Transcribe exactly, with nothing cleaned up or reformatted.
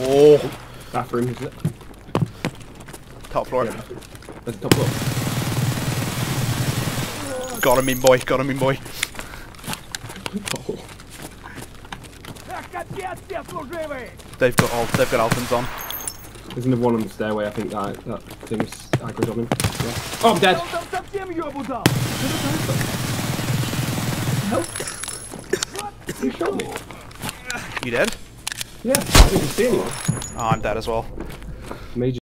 Oh. Bathroom, is it? Top floor. Yeah, that's the top floor. Got him in, boy. Got him in, boy. Oh. They've got all. They've got Altons on. There's another one on the stairway. I think that that thing's aggroed on him. Yeah. Oh, I'm dead. Help! You shot me. You dead? Yeah, I didn't see anyone. Oh, I'm dead as well. Major.